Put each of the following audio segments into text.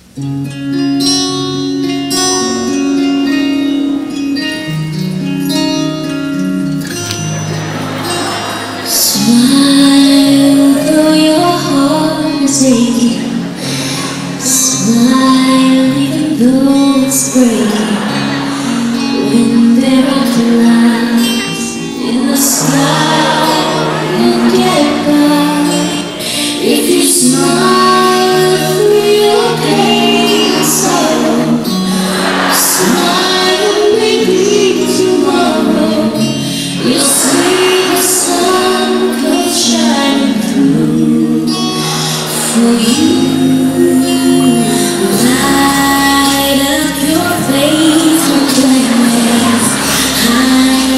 Smile though your heart is aching. Smile even though it's breaking. When there are clouds in the sky, you'll get by. If you smile through your pain and sorrow, smile maybe tomorrow you'll see the sun come shining through for you. Light up your faith with gladness.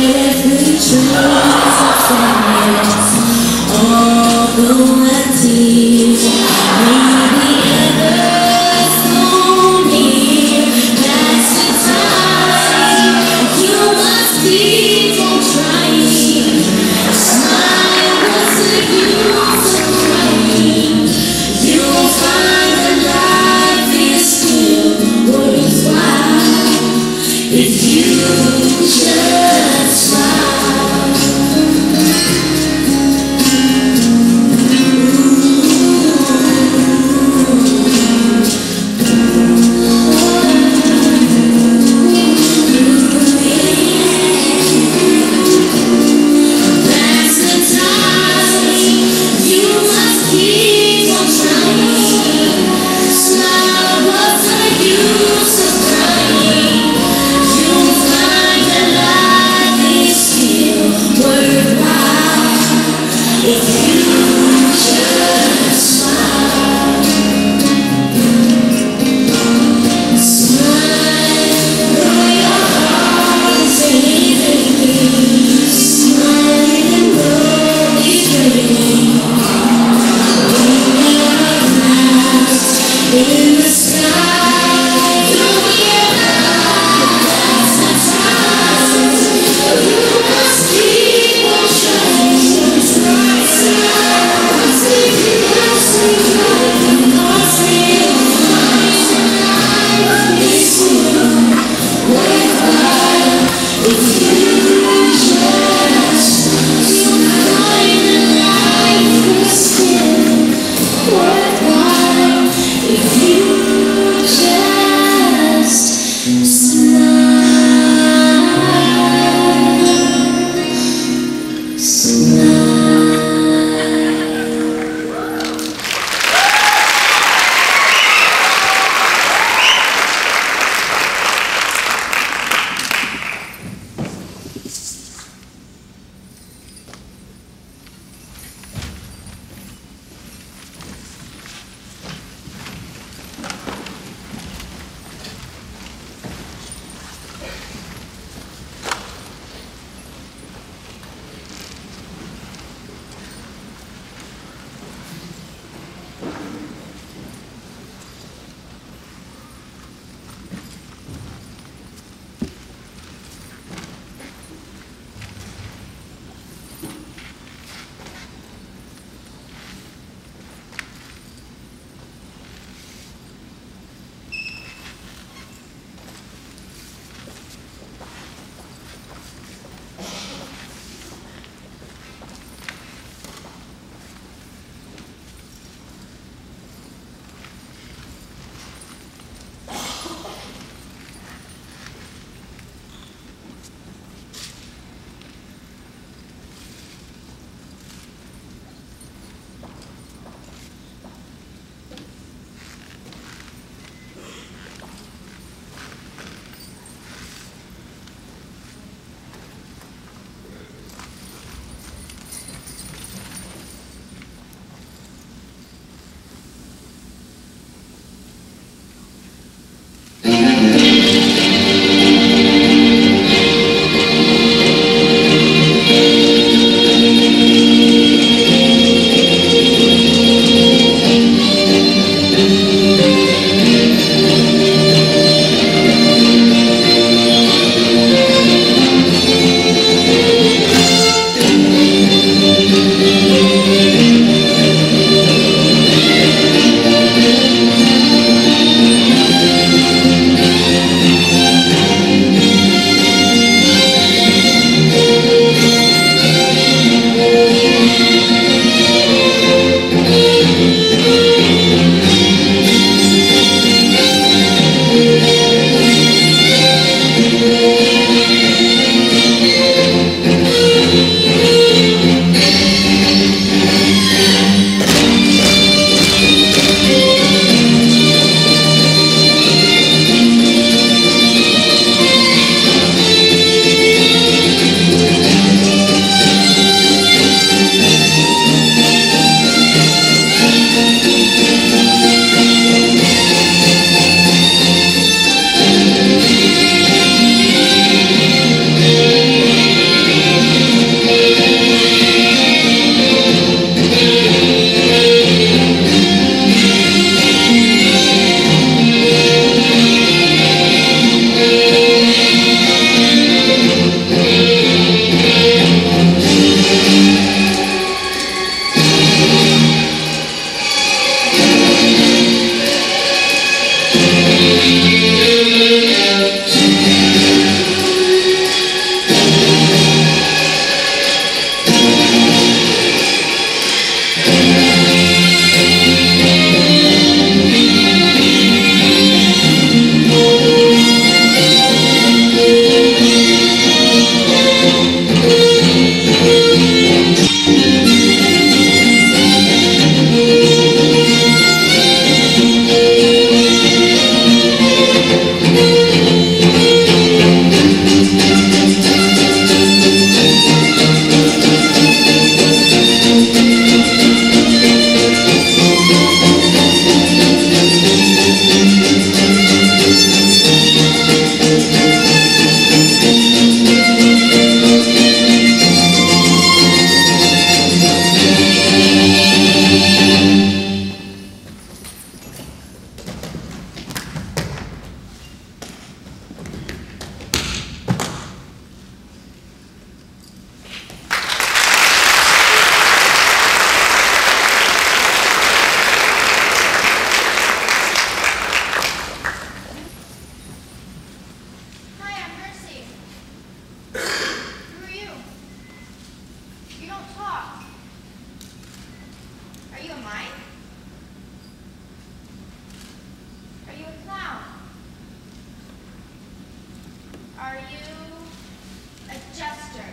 Are you a jester?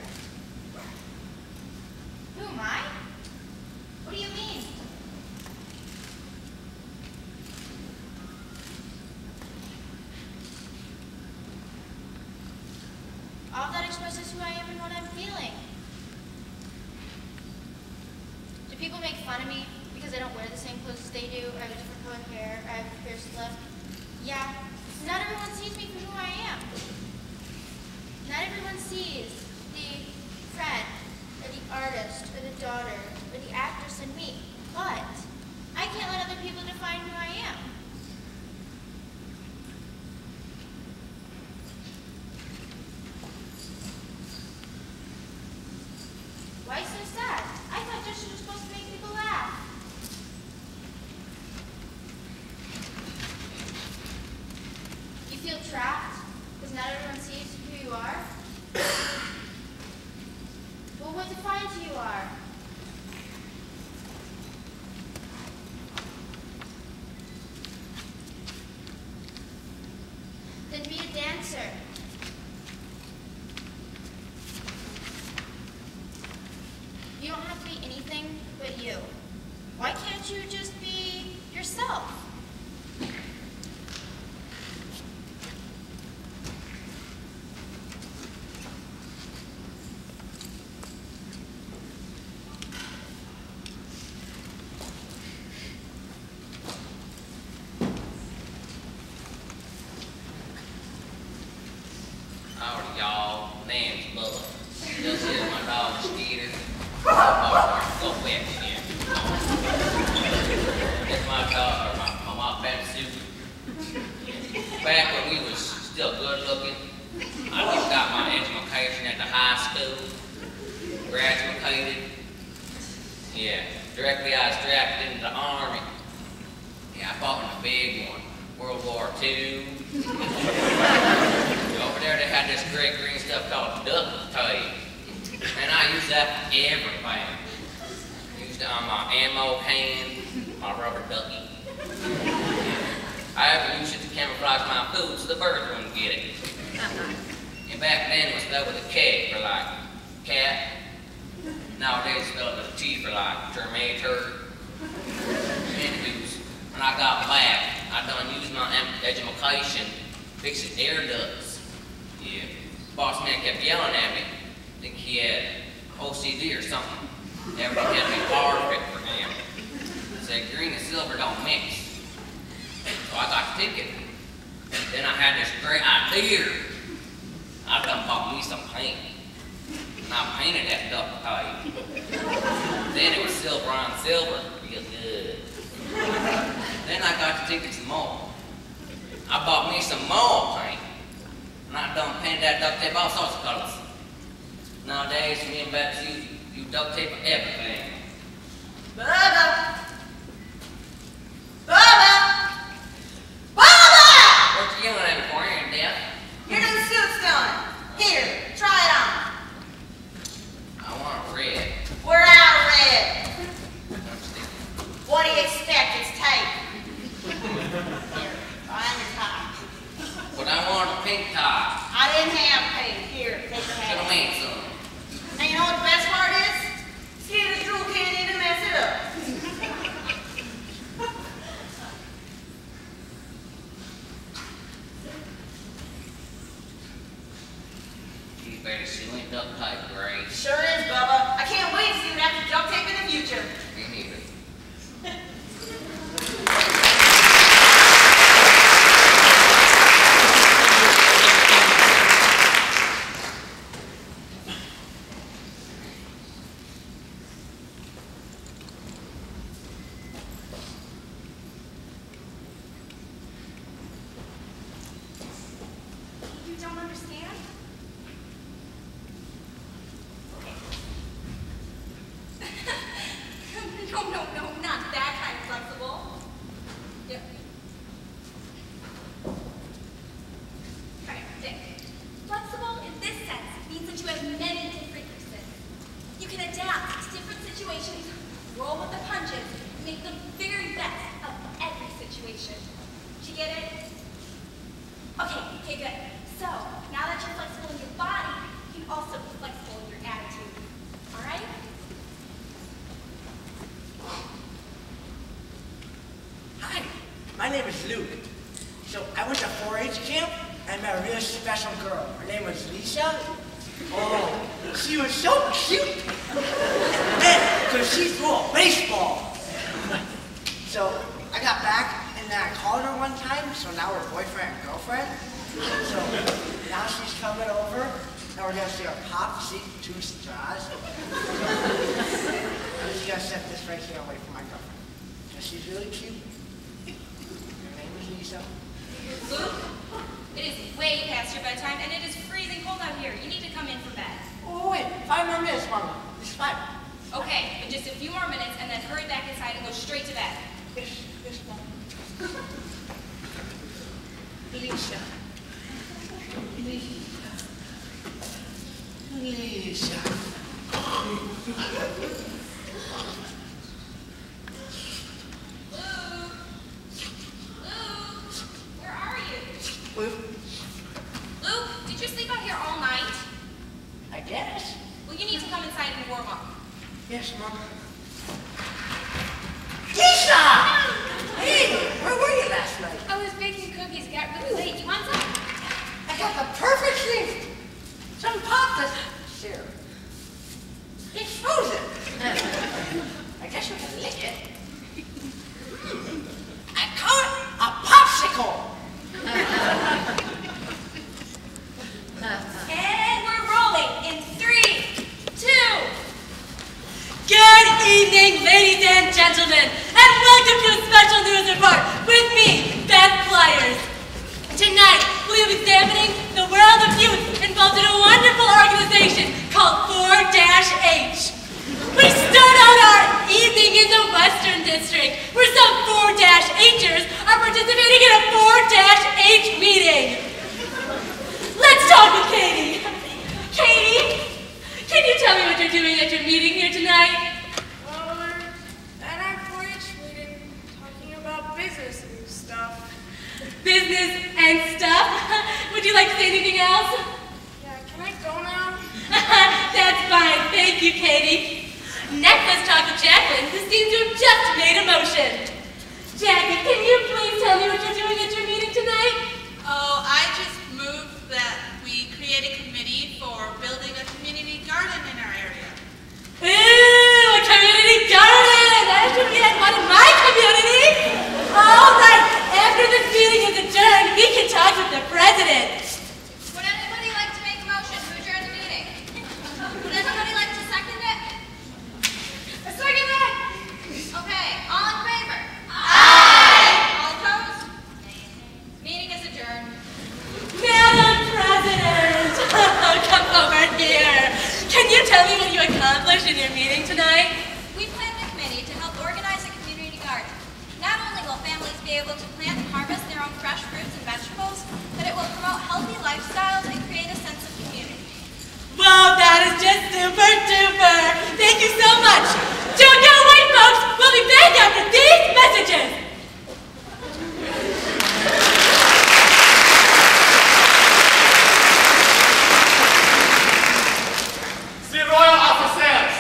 Who am I? What do you mean? All that expresses who I am and what I'm feeling. Do people make fun of me because I don't wear the same clothes as they do, or I have a different color hair, or I have a pierced lip? Yeah, not everyone sees me for who I am. Not everyone sees the friend, or the artist, or the daughter, or the actress in me. But I can't let other people define who I am. Why so sad? I thought gestures were supposed to make people laugh. You feel trapped because not everyone sees who you are? Well, what defines who you are? Then be a dancer. You don't have to be anything but you. Why can't you just be yourself? Howdy, y'all. Name's Bubba. This is my dog, Skeeter. Go wet again. It's my dog, or my mop pantsuit. Back when we was still good looking, I just got my education at the high school. Graduated. Yeah, directly I was drafted into the Army. Yeah, I fought in the big one, World War II. Over there they had this great green stuff called duct tape. And I used that for everything. Used it on my ammo can, my rubber ducky. I even used it to camouflage my food so the birds wouldn't get it. And back then it was spelled with a K for like cat. Nowadays it's spelled with a T for like Terminator. Anywho's, when I got back, I done used my education fixing air ducts. Yeah. Boss man kept yelling at me. I think he had OCD or something. Everything had to be perfect for him. He said green and silver don't mix. So I got the ticket. Then I had this great idea. I done bought me some paint. And I painted that duct tape. Then it was silver on silver. Real good. Then I got the ticket some more. I bought me some more paint. And I done painted that duct tape all sorts of colors. Nowadays, me and Betsy use duct tape for everything. Bubba! Bubba! Bubba! What you yelling at me for, ain't deaf? Your new suit's done. Here, try it on. I want red. We're out of red. I'm sticking. What do you expect? It's tape. Here, try on your tie. But I want a pink tie. I didn't have pink. Here, take your Should have hat. made some. And you know what the best part is? Skeeter's drool can't even mess it up. You better seal in duct tape, Grace. Sure is, Bubba. I can't wait to see what happens to duct tape in the future. Me neither. You don't understand? No, not that kind of flexible. Yep. Alright, Dick. Flexible in this sense means that you have many different uses. You can adapt to different situations, roll with the punches, and make the very best of every situation. Did you get it? Okay, good. So, now that you're flexible in your body, you can also be flexible in your attitude. All right? Hi, my name is Luke. So I went to 4-H camp and met a really special girl. Her name was Lisa. Oh, she was so cute. And because she threw a baseball. So I got back and then I called her one time, so now we're boyfriend and girlfriend. So now she's coming over and we're gonna share a pop, seat, 2 straws. I'm just gonna set this right here away from my girlfriend. Because she's really cute. Her name is Lisa. Luke, it is way past your bedtime, and it is freezing cold out here. You need to come in for bed. Oh, wait, 5 more minutes, Mama. It's fine. Okay, but just a few more minutes, and then hurry back inside and go straight to bed. Yes, Mama. Lisa. Lisa. Where are you? Luke, Luke, did you sleep out here all night? I guess. Well, you need to come inside and warm up. Yes, Mama. Lisa! Hey, where were you last night? I was baking cookies. It got really late. You want some? I got the perfect thing. Some pop to share. It's frozen. I guess we can lick it. I call it a popsicle. And we're rolling in 3, 2. Good evening, ladies and gentlemen, and welcome to a special news report with me, Beth Flyers. Tonight, we'll be examining the world of youth involved in a wonderful organization called 4-H. We start out our evening in the Western District, where some 4-Hers are participating in a 4-H meeting. Let's talk with Katie. Katie, can you tell me what you're doing at your meeting here tonight? Well, we're at our 4-H meeting talking about business and stuff. Business and stuff? Would you like to say anything else? Yeah, can I go now? That's fine. Thank you, Katie. Next, let's talk with Jacqueline, who seems to have just made a motion. Jackie, can you please tell me what you're doing at your meeting tonight? Oh, I just moved that we create a committee for building a community garden in our area. Ooh, a community garden! I should be at one in my community! All right, after this meeting is adjourned, we can talk with the president. Would anybody like to make a motion to adjourn the meeting? Would anybody like to second it? A second that! Okay, all in favor? Aye! All opposed? Meeting is adjourned. Madam President, come over here. Can you tell me what you accomplished in your meeting tonight? We planned a committee to help organize a community garden. Not only will families be able to plant and harvest their own fresh fruits and vegetables, but it will promote healthy lifestyles and create a sense of community. Well, that is just super duper. Thank you so much. Don't go away, folks. We'll be back after these messages. The royal officers!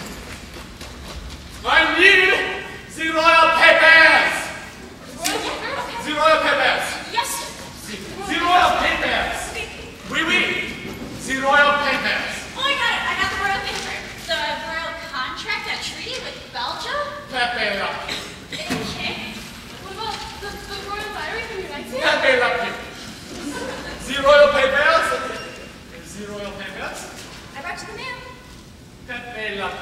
I need the royal papers! The royal papers! Yes. The royal papers! Oui, oui! The royal papers! Oh, I got it. I got the royal paper. The royal contract, that treaty with Belgium? Pepe la Okay. What about the royal diary from your night? Pepe la The royal papers! The royal papers! I brought you the mail. Pepe la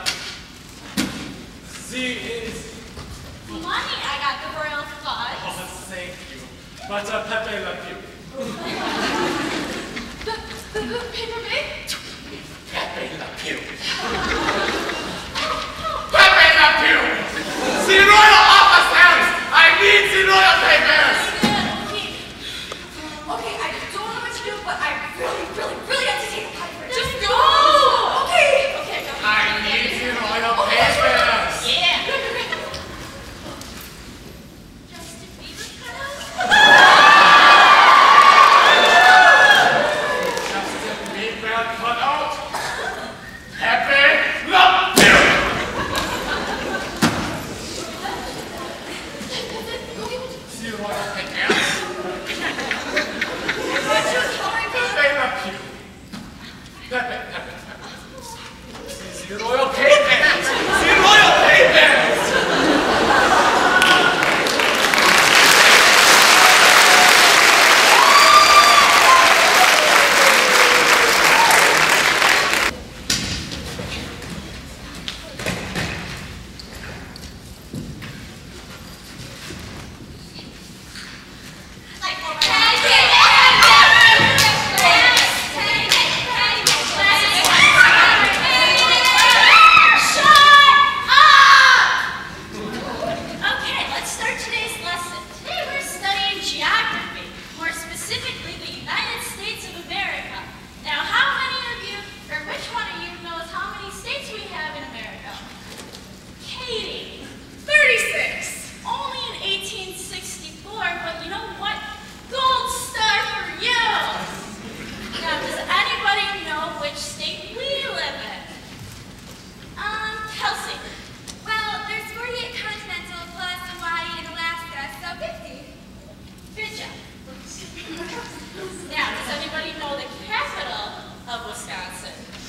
Money, I got the royal fudge. Oh, thank you. But Pepe la The paper bag? Pepe la Pepe la The royal officers! I need the royal papers! Okay, I don't know what to do, but I really have to take a cut for it. Just go! Okay. I need the royal papers! Yeah. Justin Bieber cut out? specifically the United States of America. Now, how many of you, or which one of you knows how many states we have in America? Katie. 36. Only in 1864, but you know what? Gold star for you! Now, does anybody know which state we live in? Kelsey. Well, there's 48 continental plus Hawaii and Alaska, so 50. Good job. Now, does anybody know the capital of Wisconsin?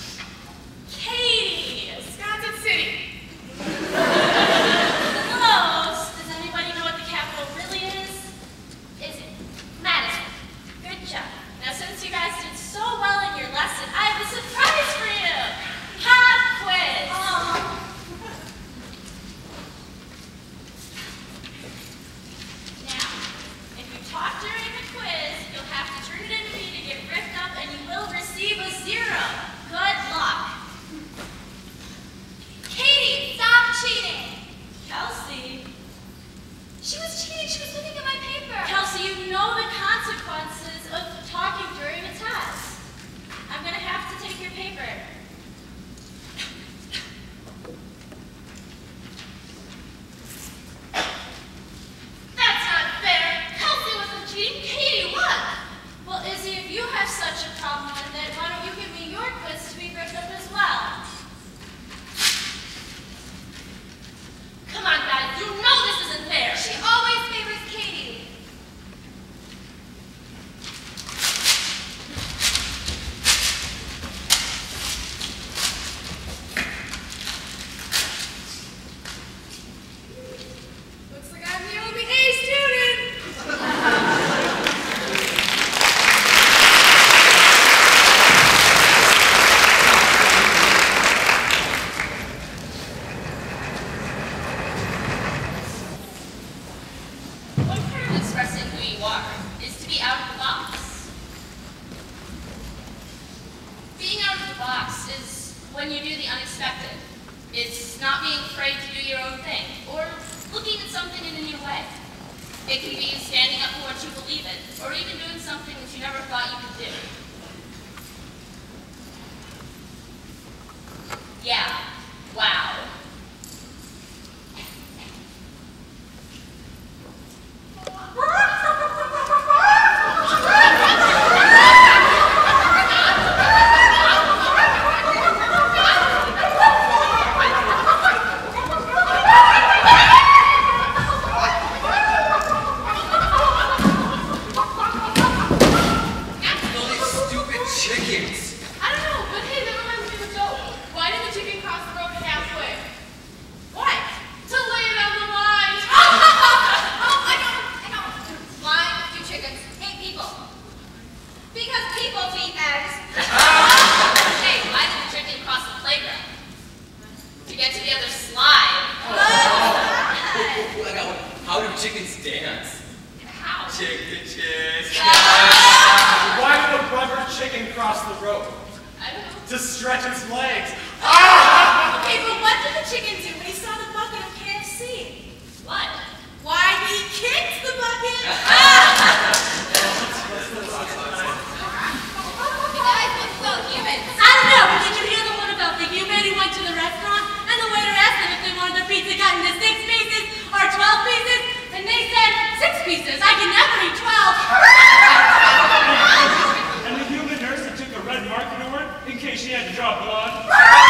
Katie. Wisconsin City. Close. Does anybody know what the capital really is? Is it Madison? Good job. Now, since you guys did so well in your lesson, I have a surprise for you. Pop quiz. Now, if you talk during the quiz, you'll have to turn it into me to get ripped up, and you will receive a 0. Good luck. Katie, stop cheating. Kelsey. She was cheating. She was looking at my paper. Kelsey, you know the consequences of talking during a test. I'm going to have to take your paper. That's not fair. Kelsey wasn't cheating. Katie won. Well, Izzy, if you have such a problem with it, why don't you give me your quiz to be ripped up as well? Come on, guys. You know this isn't fair. She always favors Katie. Looks like I'm the only A student. One part of expressing who you are is to be out of the box. Being out of the box is when you do the unexpected. It's not being afraid to do your own thing, or looking at something in a new way. It can be standing up for what you believe in, or even doing something that you never thought you could do. Yeah, wow. All these stupid chickens. I don't know, but hey, that reminds me of a joke. Why did the chicken cross the road halfway? What? To lay it on the line. Oh, I know. Why do chickens hate people? Because people eat eggs. Hey, why did the chicken cross the playground? To get to the other slide. I got one. How do chickens dance? How? Chick to chick. Why did a rubber chicken cross the road? I don't know. To stretch its legs. Okay, but what did the chicken do when he saw the bucket of KFC? What? Why, he kicked the bucket. You guys look so human. I don't know, but did you hear the one about the human who went to the restaurant and the waiter asked them if they wanted their pizza cut into 6 pieces or 12 pieces? And they said, 6 pieces. I can never eat 12. And the human nurse that took a red marker to her in case she had to draw blood.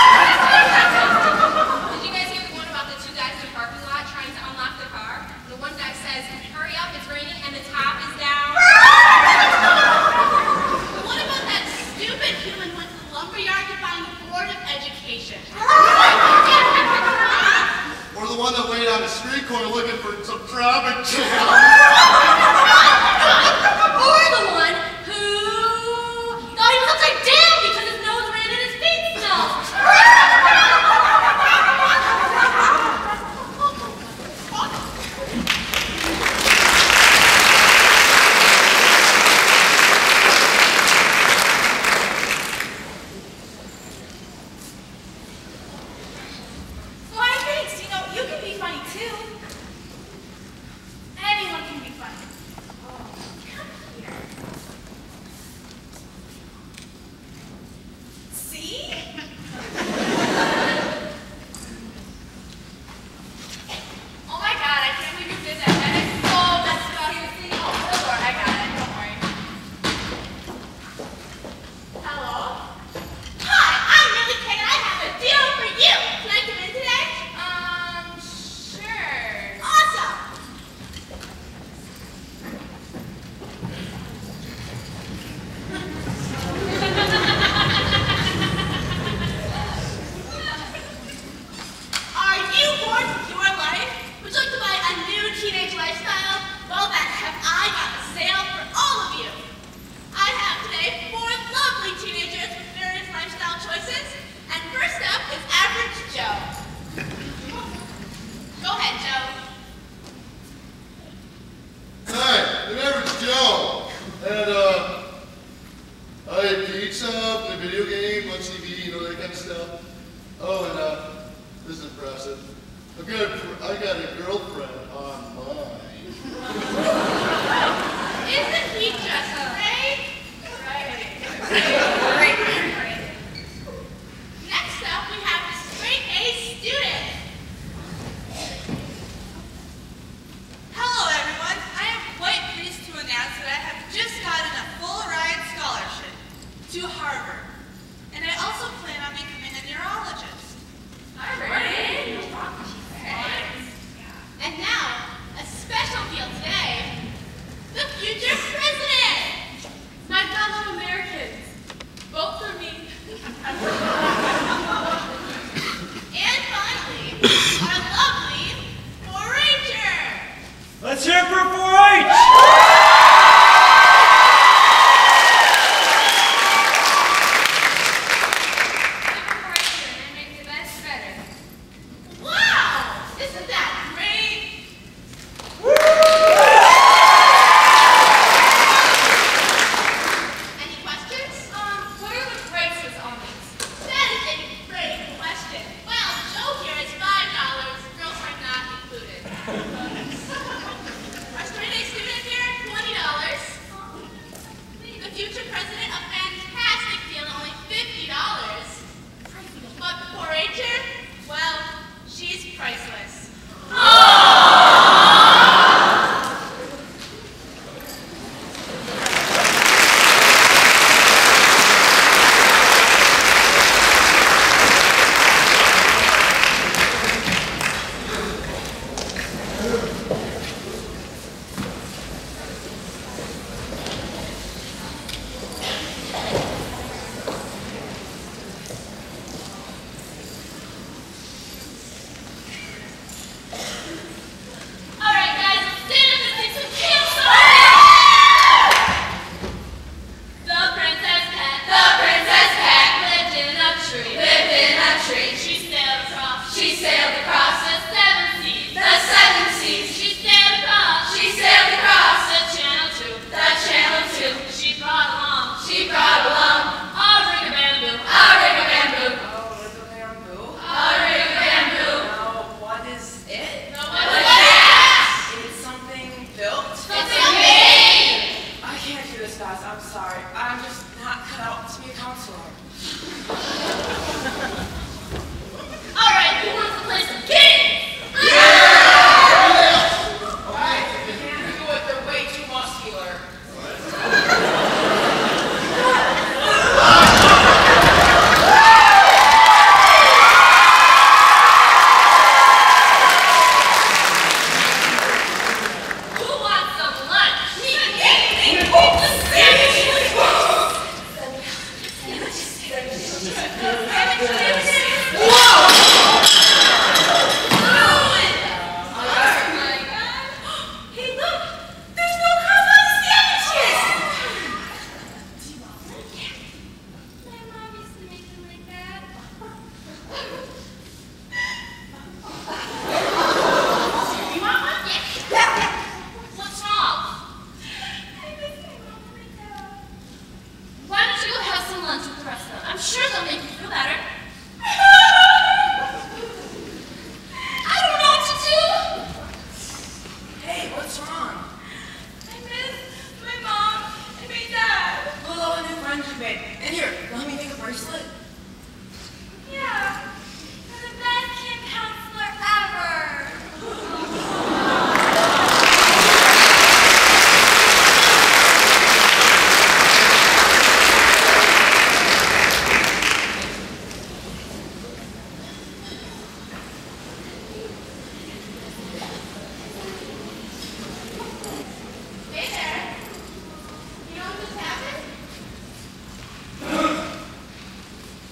Did you guys hear the one about the 2 guys in the parking lot trying to unlock their car? The one guy says, hurry up, it's raining and the top is down. What about that stupid human who went to the lumberyard to find the Board of Education? Or the one that laid on a street corner looking for some traffic jam. stuff. Oh, and this is impressive. I got a girlfriend on mine. Isn't he just great? Great. Next up, we have the straight A student. Hello, everyone. I am quite pleased to announce that I have just gotten a full ride scholarship to Harvard. And I also plan on becoming a neurologist. And now, a special deal today, the future president! My fellow Americans, vote for me. And finally, our lovely 4-H'er! Let's hear it for 4-H! Wow! Isn't that great? Any questions? What are the prices on these? That is a great question. Well, Joe here is $5, girlfriend not included. Our straight A student here, $20. The future president, a fantastic deal, only $50. But the 4-H'er, well, she's priceless. Alright guys, let's stand up and sing some camp songs! The princess cat lived in a tree. She sailed across the 7 seas. She sailed across the channel too. She brought along a ring of bamboo. Oh, little bamboo. Now, what is it? It's something built. I can't do this, guys. I'm sorry. I'm just not cut out to be a counselor. Alright, who wants to play some games? Alright, you can't do it. They're way too muscular. Who wants some lunch? Hey, look! There's no crust on the sandwiches! Do you want one? Yeah. My mom used to make them like that. You want one? Yeah. What's wrong? I miss my mom and my dad. Why don't you go have some lunch with the rest of them? I'm sure they'll make you feel better. I don't know what to do. Hey, what's wrong? I miss my mom and my dad. Look all the new friends you made. And here, let me make a bracelet. Yeah. You're the best camp counselor ever. Hey there. You know what just happened?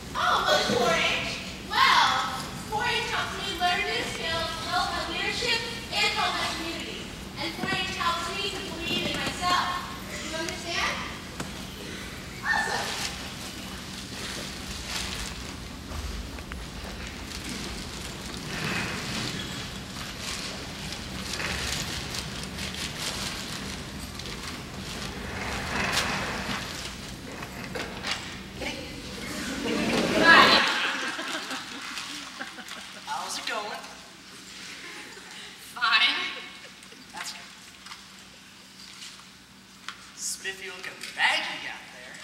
Spiffy looking baggy out there.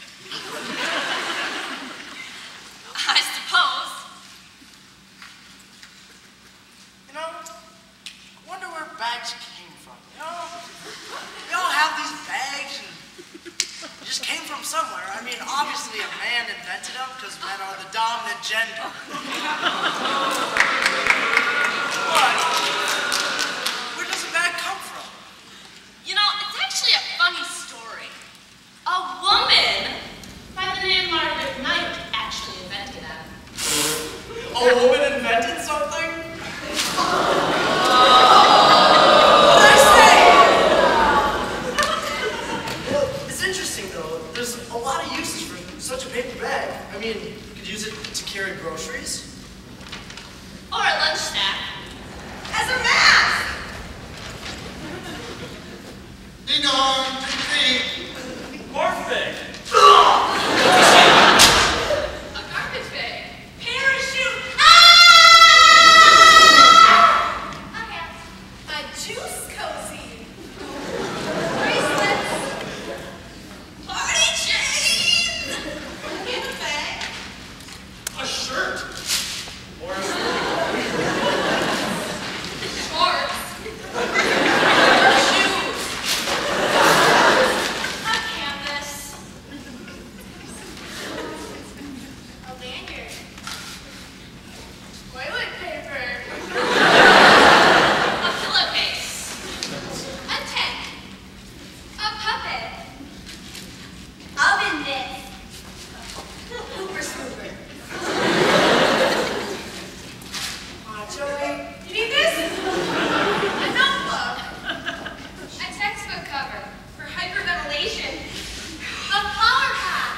I suppose. You know, I wonder where bags came from. You know, we all have these bags and they just came from somewhere. I mean, obviously a man invented them because men are the dominant gender. But where does a bag come from? You know, it's actually a funny story. A woman by the name of Margaret Knight actually invented them. A woman invented something? It's interesting though. There's a lot of uses for such a paper bag. I mean, you could use it to carry groceries. Or a lunch snack. As a mask! Ding dong, ding ding. Barf bag. A garbage bag. Parachute! Okay. A juice cozy! Bracelets! Party chain! In a bag! A shirt. Or a Shorts. Shoes. A canvas. A lanyard. Toilet paper. A pillowcase. A tent! A puppet! Oven mitt! Hooper scooper! Joey, you need this? A notebook. A textbook cover for hyperventilation. A power pack.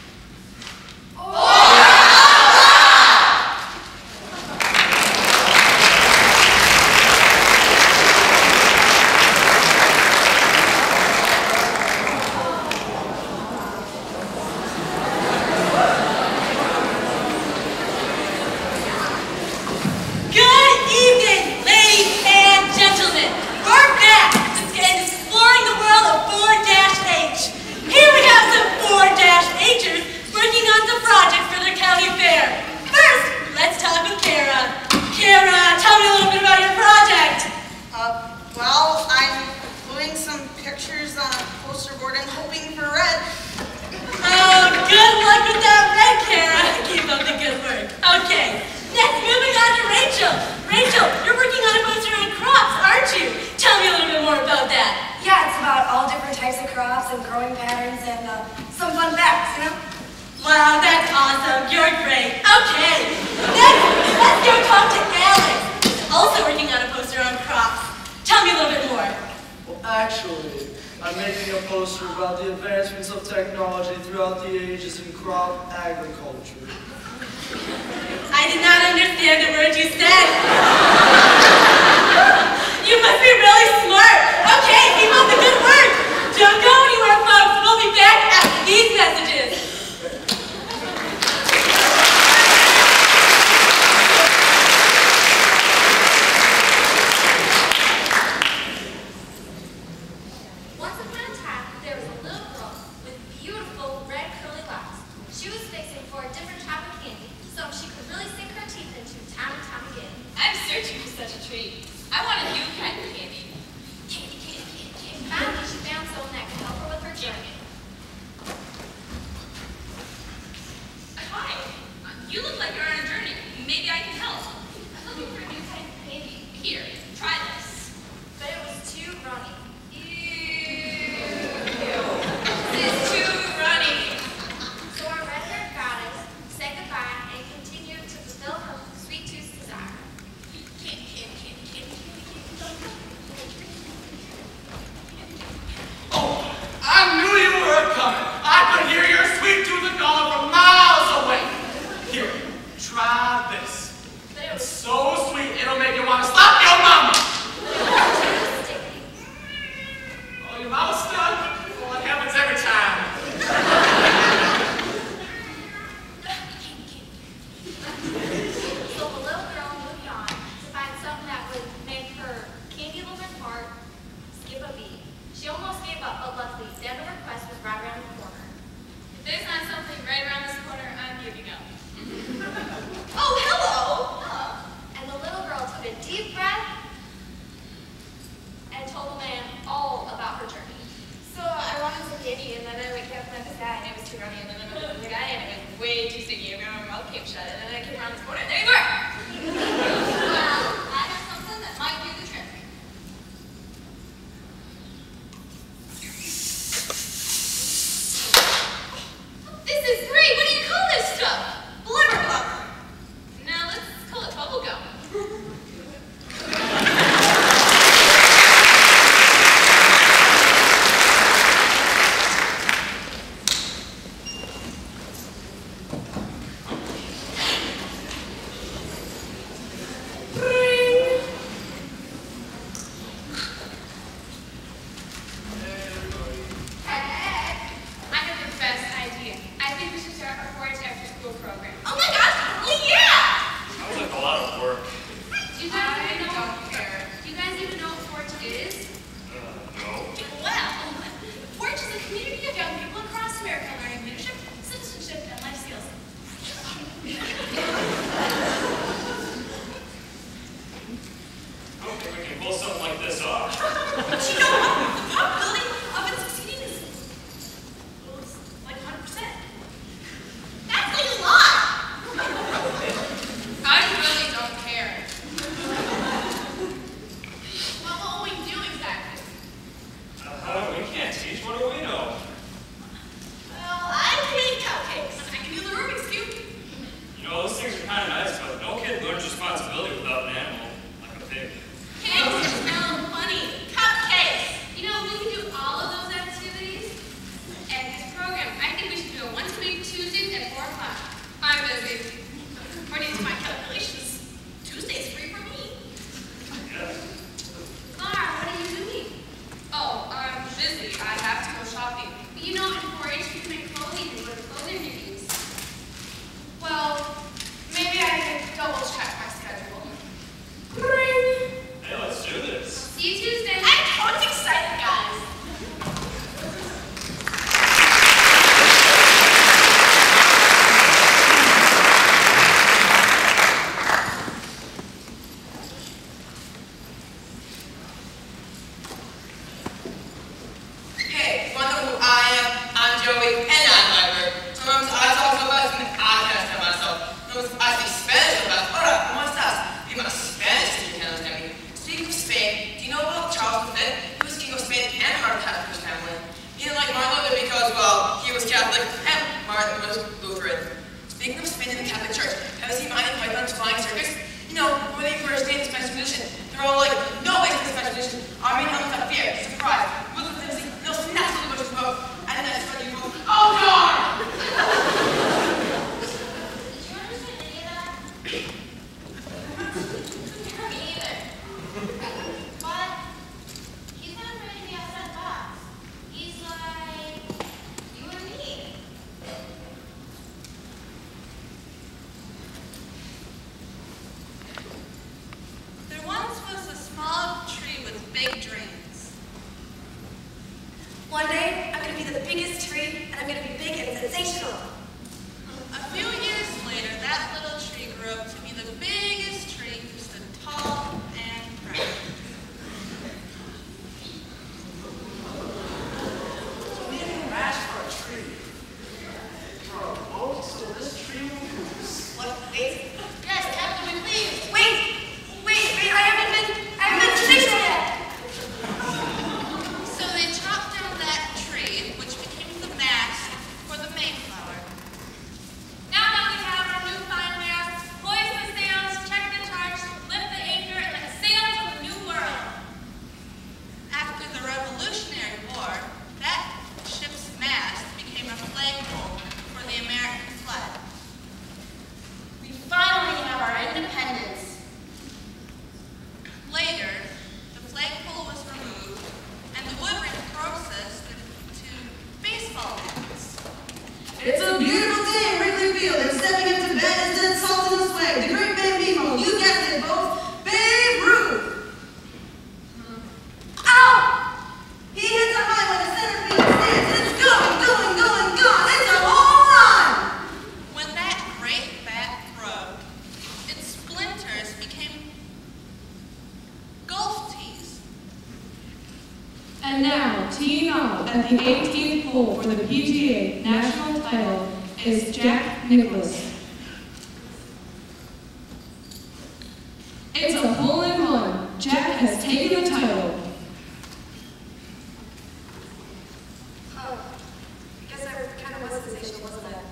Good evening, ladies and gentlemen. We're back and exploring the world of 4-H. Here we have some 4-Hers working on some projects for the county fair. First, let's talk with Kara. Kara, tell me a little bit about your project. Well, I'm gluing some pictures on a poster board and hoping for red. Oh, good luck with that red, Kara. Keep up the good work. Okay, next moving on to Rachel. Rachel, you're working on a poster on crops, aren't you? Tell me a little bit more about that. Yeah, it's about all different types of crops and growing patterns and some fun facts, you know? Wow, that's awesome. You're great. Okay, next, let's go talk to Alex, who's also working on a poster on crops. Tell me a little bit more. Well, actually, I'm making a poster about the advancements of technology throughout the ages in crop agriculture. I did not understand a word you said. You must be really smart. Okay, keep up the good work. Don't go anywhere, folks. We'll be back after these messages. Once upon a time, there was a little girl with beautiful red curly locks. She was fixing for a different type of candy, so she could really sink her teeth into time and time again. I'm searching for such a treat. I want a new kind of candy. Candy, candy, candy, candy. Finally, she found someone that could help her with her journey. Hi. You look like you're on a journey. Maybe I can help. I'm looking for a new kind of candy. Here, try this. But it was too runny. This is too runny. So our red-haired goddess said goodbye and continued to fulfill her sweet tooth's desire. Candy, candy, candy, candy, candy, Oh, I knew you were coming. I could hear your sweet tooth calling from miles away. Here, try this. It's so sweet, it'll make you want to slap your mouth. there's not something right around this corner, I'm giving up. Oh, hello! And the little girl took a deep breath and told the man all about her journey. So I wanted some candy, and then I went up my side, and it was too runny, and then I went to the guy, and it was way too sticky, and my mouth came shut, and then I came around this corner, and there you were! Well, I have something that might do the trick. This is great! What do you call this stuff? Blubber blubber. Now let's call it bubble gum. I have the best idea. I think we should start our 4-H after-school program. Oh my gosh, yeah! Sounds like a lot of work. Do you guys even know? Don't care. Do you guys even know what 4-H is? No. Well, 4-H is a community of young people across America learning leadership, citizenship, and life skills. I don't think we can pull something like this off. But you know what? The probability of it succeeding is like 100%. That's like a lot! I really don't care. Well, what will we do exactly? We can't teach. What do we know? Well, I create cupcakes. I can do the Rubik's Cube. You know, those things are kind of nice, but no kid learns responsibility without an animal, like a pig. Pigs smell funny. Cupcakes! You know, we can do all of those activities at this program. I think we should do it once a week, Tuesdays at 4 o'clock. I'm busy. According to my calculations, Tuesday's free for me. Yeah. Laura, what are you doing? Oh, I'm busy. I have to go shopping. But you know, in 4-H, you can make clothing and go to clothing meetings. Well, maybe I can double check my schedule. Hey, let's do this. See you Tuesday. I'm totally excited, guys. Hey, wonder who I am? I'm Joey, and I'm Viber. Sometimes I talk so fast and I can't tell myself. Sometimes I speak Spanish so fast. Hola, ¿cómo estás? Be my Spanish teacher can understand me. Speaking of Spain, do you know about Charles V? He was king of Spain and part of Catholic family. He didn't like Martin Luther because, well, he was Catholic and Martin was Lutheran. Speaking of Spain and the Catholic Church, have you seen Monty Python's Flying Circus? You know, when they first stayed in the Spanish position, they're all like, no way to the Spanish position. Our main helmets have fear, surprise, Muslims and Sikh, they'll snap to the bush to vote, and then that's when you go, oh God! Did you understand any of that? Me either. But he's not afraid to be outside the box. He's like you and me. There once was a small tree with big dreams. One day, I'm going to be the biggest tree, and I'm going to be big and sensational. A few years later, that little tree grew up to be the biggest tree who stood tall and proud. So we didn't even ask for a tree. For a boat, so this tree will lose. What? Wait, Yes, Captain, please. I haven't been sensational yet. So they chopped down that tree, which became the mast for the Mayflower. hole for the PGA national title is Jack Nicklaus. It's a hole-in-one. Jack has taken the title. Oh, I guess I kind of was sensational, wasn't it?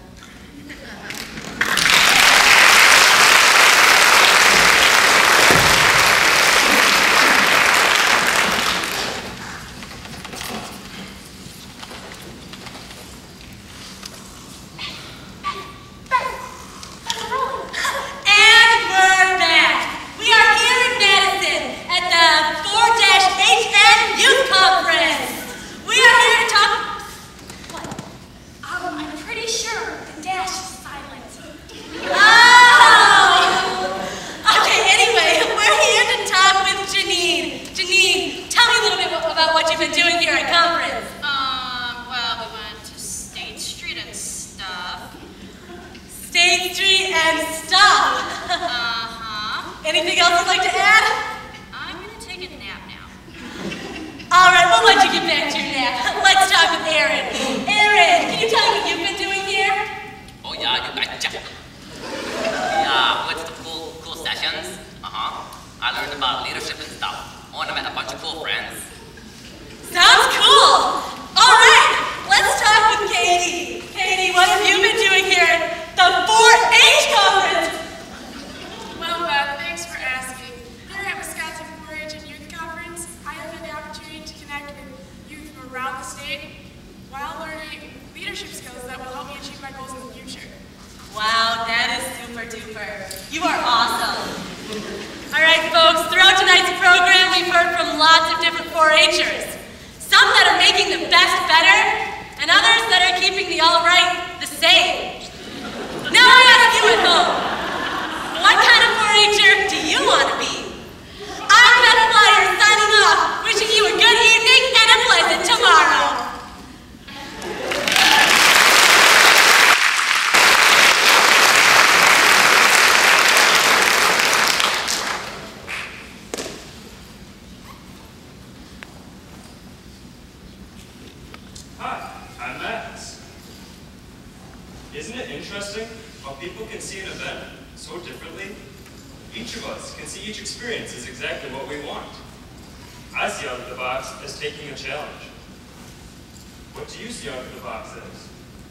Isn't it interesting how people can see an event so differently? Each of us can see each experience as exactly what we want. I see out of the box as taking a challenge. What do you see out of the box as?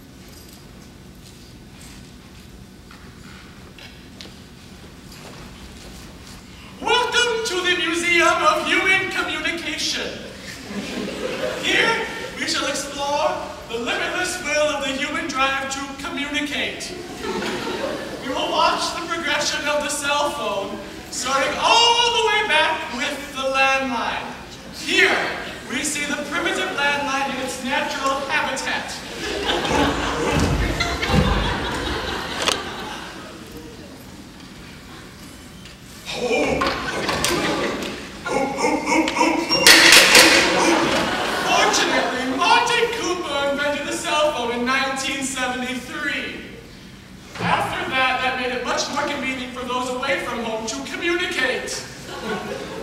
Welcome to the Museum of Human Communication. Here, we shall explore the limitless will of the human drive to communicate. We will watch the progression of the cell phone, starting all the way back with the landline. Here, we see the primitive landline in its natural habitat. Fortunately, Monty Cooper invented the cell phone in 1973. After that, that made it much more convenient for those away from home to communicate.